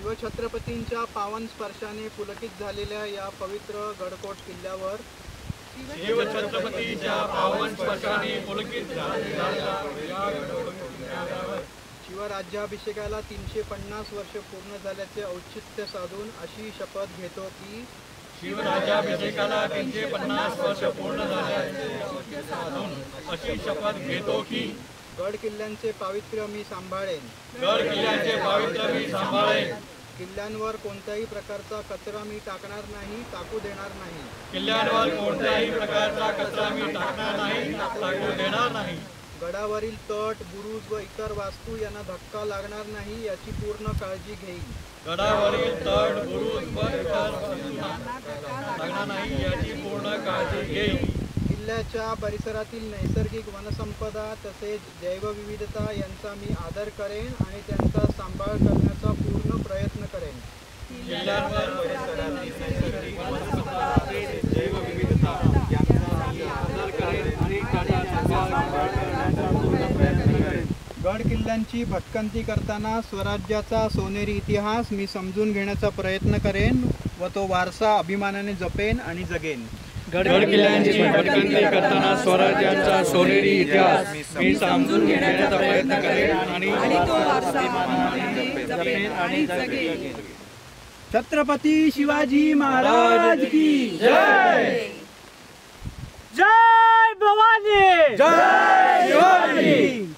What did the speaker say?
शिवछत्रपतींच्या पावन स्पर्शाने पुलकित झालेल्या या पवित्र गडकोट किल्ल्यावर शिवछत्रपतींच्या पावन स्पर्शाने पुलकित झालेल्या या गडकोट किल्ल्यावर शिवराज्याभिषेकाला 350 वर्ष पूर्ण झाल्याचे औचित्य साधून अशी शपथ घेतो की शिवराज्याभिषेकाला 350 वर्ष पूर्ण झाल्याचे औचित्य साधून अशी शपथ घेतो की गड किल्ल्यांचे पावित्र्य मी सांभाळेन, गड किल्ल्यांचे पावित्र्य मी सांभाळेन, किल्ल्यांवर कोणत्याही प्रकारचा कचरा मी टाकणार नाही, टाकू देणार नाही, किल्ल्यांवर कोणत्याही प्रकारचा कचरा मी टाकणार नाही, टाकू देणार नाही, गडावरील तट, बुरुज व इतर वास्तू यांना धक्का लागणार नाही याची पूर्ण काळजी घेईन, गडावरील तट, बुरुज व इतर वास्तूंना लागणार नाही याची पूर्ण काळजी घेईन, किल्ल्याच्या परिसरातील नैसर्गिक वनसंपदा तसेच जैवविविधता यांचा मी आदर करेन आणि त्यांचा सांभाळ करण्याचा पूर्ण प्रयत्न करेन, किल्ल्यांवर परिसरातील नैसर्गिक वनसंपदा तसेच जैवविविधता यांचा मी आदर करेन आणि त्यांचा सांभाळ करण्याचा पूर्ण प्रयत्न करेन. गड किल्ल्यांची भटकंती करताना स्वराज्याचा सोनेरी इतिहास मी समजून घेण्याचा प्रयत्न करेन व तो वारसा अभिमानाने जपेन आणि जगेन. गड किल्ल्यांची भटकंती करताना स्वराज्याचा सोनेरी इतिहास मी समजून घेण्याचा प्रयत्न करेन आणि तो वारसा अभिमानाने जपेन आणि जगेन. छत्रपती शिवाजी महाराज की जय. जय भवानी, जय शिवाजी.